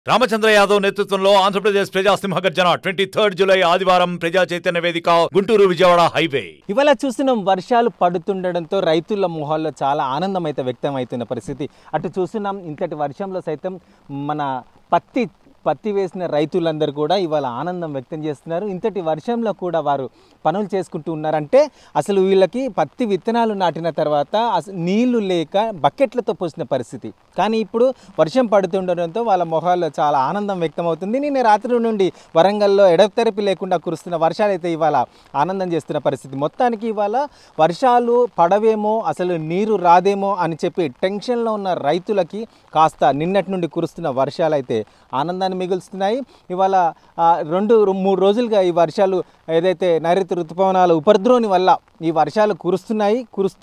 రామచంద్ర యాదవ్ నేతృత్వంలో ఆంధ్రప్రదేశ్ ప్రజా సింహగర్జన 23 జూలై ఆదివారం ప్రజా చైతన్య వేదిక గుంటూరు విజయవాడ హైవే. ఇవాళ చూస్తున్నాం వర్షాలు పడుతుండడంతో రైతుల మొహాల్లో చాలా ఆనందం అయితే వ్యక్తం అవుతున్న పరిస్థితి. అటు చూస్తున్నాం ఇంతటి వర్షంలో సైతం మన పత్తి వేసిన రైతులందరూ కూడా ఇవాళ ఆనందం వ్యక్తం చేస్తున్నారు. ఇంతటి వర్షంలో కూడా వారు పనులు చేసుకుంటూ ఉన్నారంటే అసలు వీళ్ళకి పత్తి విత్తనాలు నాటిన తర్వాత నీళ్లు లేక బకెట్లతో పోసిన పరిస్థితి. కానీ ఇప్పుడు వర్షం పడుతుండడంతో వాళ్ళ మొహాల్లో చాలా ఆనందం వ్యక్తం అవుతుంది. నిన్న రాత్రి నుండి వరంగల్లో ఎడతెరపి లేకుండా కురుస్తున్న వర్షాలు అయితే ఇవాళ ఆనందం చేస్తున్న పరిస్థితి. మొత్తానికి ఇవాళ వర్షాలు పడవేమో, అసలు నీరు రాదేమో అని చెప్పి టెన్షన్లో ఉన్న రైతులకి కాస్త నిన్నటి నుండి కురుస్తున్న వర్షాలు అయితే ఆనందాన్ని మిగులుస్తున్నాయి. ఇవాళ 2-3 రోజులుగా ఈ వర్షాలు ఏదైతే నైరుతి ఋతుపవనాల ఉపద్రవం వల్ల ఈ వర్షాలు కురుస్తాయి.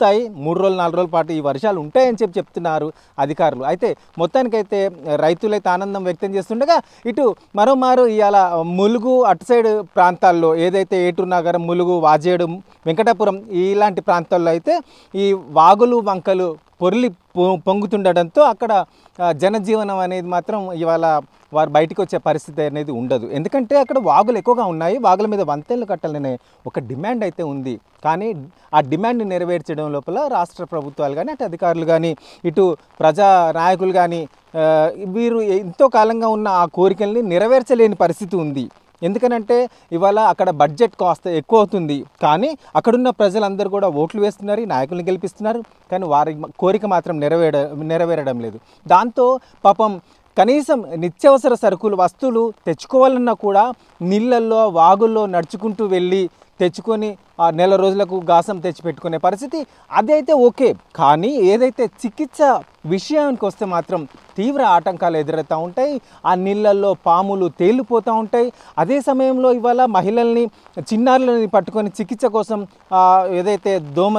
3-4 రోజుల పాటు ఈ వర్షాలు ఉంటాయని చెప్తున్నారు అధికారులు. అయితే మొత్తానికైతే రైతులైతే ఆనందం వ్యక్తం చేస్తుండగా ఇటు మరోమారు ఇవాళ ములుగు అటు సైడ్ ప్రాంతాల్లో ఏదైతే ఏటూరు నగరం, ములుగు, వాజేడు, వెంకటాపురం ఇలాంటి ప్రాంతాల్లో అయితే ఈ వాగులు వంకలు పొంగుతుండడంతో అక్కడ జనజీవనం అనేది మాత్రం ఇవాళ వారు బయటకు వచ్చే పరిస్థితి అనేది ఉండదు. ఎందుకంటే అక్కడ వాగులు ఎక్కువగా ఉన్నాయి. వాగుల మీద వంతెనలు కట్టాలనే ఒక డిమాండ్ అయితే ఉంది. కానీ ఆ డిమాండ్ని నెరవేర్చడం లోపల రాష్ట్ర ప్రభుత్వాలు కానీ, అటు అధికారులు కానీ, ఇటు ప్రజా నాయకులు కానీ వీరు ఎంతో కాలంగా ఉన్న ఆ కోరికల్ని నెరవేర్చలేని పరిస్థితి ఉంది. ఎందుకనంటే ఇవాళ అక్కడ బడ్జెట్ కాస్త ఎక్కువ అవుతుంది. కానీ అక్కడున్న ప్రజలందరూ కూడా ఓట్లు వేస్తున్నారు, నాయకుల్ని గెలిపిస్తున్నారు. కానీ వారి కోరిక మాత్రం నెరవేరడం లేదు. దాంతో పాపం కనీసం నిత్యావసర సరుకులు వస్తువులు తెచ్చుకోవాలన్నా కూడా నీళ్ళల్లో వాగుల్లో నడుచుకుంటూ వెళ్ళి తెచ్చుకొని ఆ నెల రోజులకు గాసం తెచ్చిపెట్టుకునే పరిస్థితి. అదైతే ఓకే. కానీ ఏదైతే చికిత్స విషయానికి వస్తే మాత్రం తీవ్ర ఆటంకాలు ఎదురవుతూ ఉంటాయి. ఆ నీళ్ళల్లో పాములు తేలిపోతూ ఉంటాయి. అదే సమయంలో ఇవాళ మహిళల్ని, చిన్నారులని పట్టుకొని చికిత్స కోసం ఏదైతే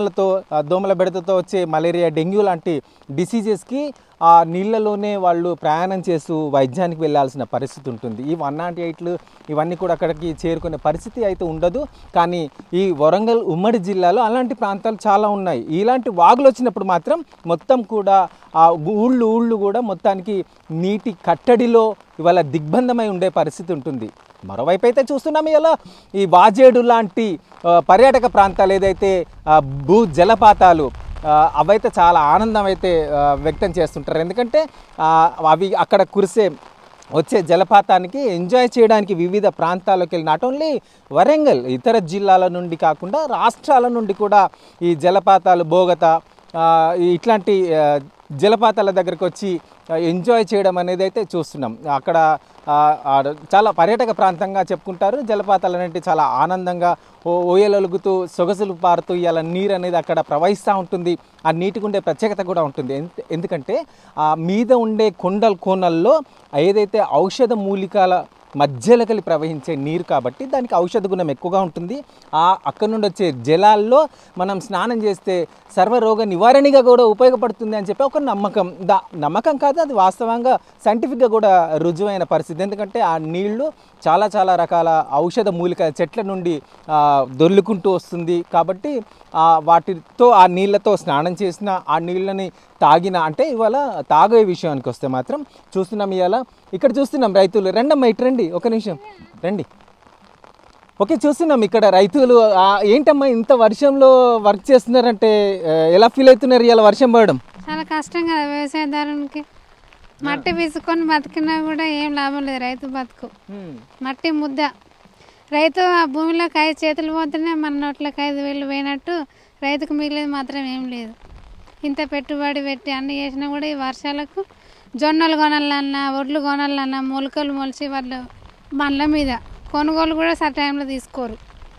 దోమల బెడతతో వచ్చే మలేరియా, డెంగ్యూ లాంటి డిసీజెస్కి ఆ నీళ్ళలోనే వాళ్ళు ప్రయాణం చేస్తూ వైద్యానికి వెళ్ళాల్సిన పరిస్థితి ఉంటుంది. ఈ 108లు ఇవన్నీ కూడా అక్కడికి చేరుకునే పరిస్థితి అయితే ఉండదు. కానీ ఈ వరంగల్ ఉమ్మడి జిల్లాలో అలాంటి ప్రాంతాలు చాలా ఉన్నాయి. ఇలాంటి వాగులు వచ్చినప్పుడు మాత్రం మొత్తం కూడా ఆ ఊళ్ళు కూడా మొత్తానికి నీటి కట్టడిలో ఇవాళ దిగ్బంధమై ఉండే పరిస్థితి ఉంటుంది. మరోవైపు అయితే చూస్తున్నాం ఇలా ఈ వాజేడు లాంటి పర్యాటక ప్రాంతాలు ఏదైతే భూ జలపాతాలు అవైతే చాలా ఆనందం అయితే వ్యక్తం చేస్తుంటారు. ఎందుకంటే అవి అక్కడ వచ్చే జలపాతానికి ఎంజాయ్ చేయడానికి వివిధ ప్రాంతాలకు వెళ్ళి నాట్ ఓన్లీ వరంగల్, ఇతర జిల్లాల నుండి కాకుండా రాష్ట్రాల నుండి కూడా ఈ జలపాతాలు, బోగత ఇట్లాంటి జలపాతాల దగ్గరకు వచ్చి ఎంజాయ్ చేయడం అనేది అయితే చూస్తున్నాం. అక్కడ చాలా పర్యాటక ప్రాంతంగా చెప్పుకుంటారు. జలపాతాలు అనేవి చాలా ఆనందంగా ఓయలొలుగుతూ సొగసులు పారుతూ ఇలా నీరు అనేది అక్కడ ప్రవహిస్తూ ఉంటుంది. ఆ నీటికి ఉండే ప్రత్యేకత కూడా ఉంటుంది. ఎందుకంటే ఆ మీద ఉండే కోనల్లో ఏదైతే ఔషధ మూలికల మధ్యలో కలిసి ప్రవహించే నీరు కాబట్టి దానికి ఔషధ గుణం ఎక్కువగా ఉంటుంది. అక్కడి నుండి వచ్చే జలాల్లో మనం స్నానం చేస్తే సర్వరోగ నివారణగా కూడా ఉపయోగపడుతుంది అని చెప్పి ఒక నమ్మకం కాదు, అది వాస్తవంగా సైంటిఫిక్గా కూడా రుజువైన పరిస్థితి. ఎందుకంటే ఆ నీళ్లు చాలా రకాల ఔషధ మూలిక చెట్ల నుండి దొర్లుకుంటూ వస్తుంది. కాబట్టి వాటితో ఆ నీళ్ళతో స్నానం చేసిన, ఆ నీళ్ళని తాగిన, అంటే ఇవాళ తాగే విషయానికి వస్తే మాత్రం చూస్తున్నాం. ఇవాళ ఇక్కడ చూస్తున్నాం రైతులు. రండమ్మా ఇటు రండి, ఒక నిమిషం రండి. ఓకే, చూస్తున్నాం ఇక్కడ రైతులు. ఏంటమ్మా ఇంత వర్షంలో వర్క్ చేస్తున్నారంటే ఎలా ఫీల్ అవుతున్నారు ఇవాళ వర్షం పడడం? చాలా కష్టం కదా వ్యవసాయదారునికి. మట్టి విసుకొని బతికినా కూడా ఏం లాభం లేదు. రైతు బతుకు మట్టి ముద్ద. రైతు ఆ భూమిలోకి 5 చేతులు పోతేనే మన నోట్లోకి 5,000 పోయినట్టు రైతుకు మిగిలేదు మాత్రం ఏం లేదు. ఇంత పెట్టుబడి పెట్టి అన్ని చేసినా కూడా ఈ వర్షాలకు జొన్నలు కొనాలన్నా, ఒడ్లు కొనాలన్నా మొలకలు మొలిచి వాళ్ళు బండ్ల మీద కొనుగోలు కూడా సరి టైంలో తీసుకోరు.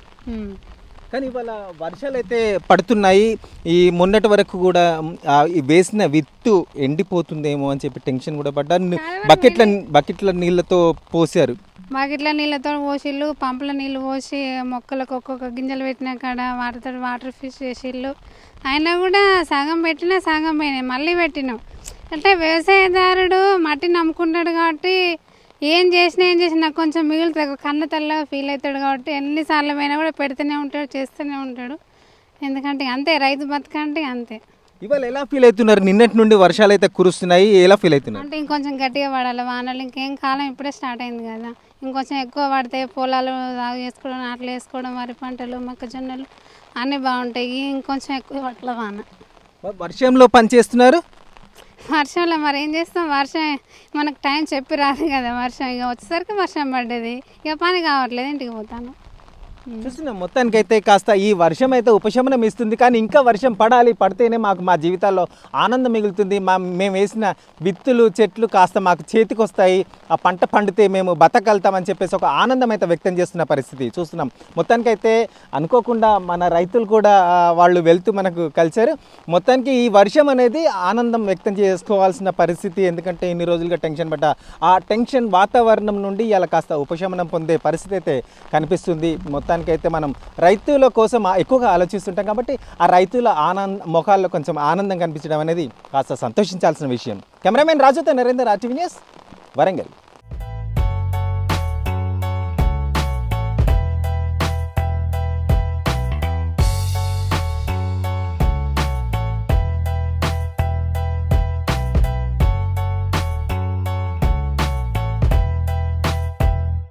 కానీ ఇవాళ వర్షాలు అయితే పడుతున్నాయి. ఈ మొన్నటి వరకు కూడా వేసిన విత్తు ఎండిపోతుందేమో అని చెప్పి టెన్షన్ కూడా పడ్డారు. బకెట్ల నీళ్ళతో పోసారు. బకెట్ల నీళ్ళతో పోసిళ్ళు, పంపుల నీళ్ళు పోసి మొక్కలకు ఒక్కొక్క గింజలు పెట్టిన కాడ వాటర్ ఫిష్ చేసిళ్ళు. అయినా కూడా సగం పెట్టినా సగం పోయినాయి, మళ్ళీ పెట్టినాం. అంటే వ్యవసాయదారుడు మట్టి నమ్ముకుంటాడు కాబట్టి ఏం చేసినా కొంచెం మిగులుతుంది, కన్న తల్లగా ఫీల్ అవుతాడు. కాబట్టి ఎన్నిసార్లు పోయినా కూడా పెడుతూనే ఉంటాడు, చేస్తూనే ఉంటాడు. ఎందుకంటే అంతే రైతు బతుకంటే అంతే. ఇవాళ ఎలా ఫీల్ అవుతున్నారు? నిన్నటి నుండి వర్షాలు అయితే కురుస్తున్నాయి, ఎలా ఫీల్ అవుతున్నారు? అంటే ఇంకొంచెం గట్టిగా పడాలి వానలు, ఇంకేం కాలం ఇప్పుడే స్టార్ట్ అయింది కదా, ఇంకొంచెం ఎక్కువ పడితే పొలాలు సాగు చేసుకోవడం, నాట్లు వేసుకోవడం, వరి పంటలు, మొక్కజొన్నలు అన్నీ బాగుంటాయి. ఇంకొంచెం ఎక్కువ పట్ల వాన. వర్షంలో పని చేస్తున్నారు? వర్షంలో మరి ఏం చేస్తాం, వర్షం మనకు టైం చెప్పి రాదు కదా, వర్షం ఇక వచ్చేసరికి వర్షం పడ్డది, ఇక పని కావట్లేదు, ఇంటికి పోతాను. చూస్తున్నాం మొత్తానికైతే కాస్త ఈ వర్షం అయితే ఉపశమనం ఇస్తుంది, కానీ ఇంకా వర్షం పడాలి, పడితేనే మాకు మా జీవితాల్లో ఆనందం మిగులుతుంది. మేము వేసిన విత్తులు చెట్లు కాస్త మాకు చేతికి వస్తాయి, ఆ పంట పండితే మేము బతకగలుగుతామని చెప్పేసి ఒక ఆనందం అయితే వ్యక్తం చేస్తున్న పరిస్థితి చూస్తున్నాం. మొత్తానికైతే అనుకోకుండా మన రైతులు కూడా వాళ్ళు వెళ్తూ మనకు కలిసారు. మొత్తానికి ఈ వర్షం అనేది ఆనందం వ్యక్తం చేసుకోవాల్సిన పరిస్థితి, ఎందుకంటే ఇన్ని రోజులుగా టెన్షన్ పడ్డ ఆ టెన్షన్ వాతావరణం నుండి ఇలా కాస్త ఉపశమనం పొందే పరిస్థితి అయితే కనిపిస్తుంది. మొత్తానికైతే మనం రైతుల కోసం ఎక్కువగా ఆలోచిస్తుంటాం కాబట్టి ఆ రైతుల ముఖాల్లో కొంచెం ఆనందం కనిపించడం అనేది కాస్త సంతోషించాల్సిన విషయం. కెమెరామెన్ రాజుతో నరేందర్, RTV న్యూస్, వరంగల్.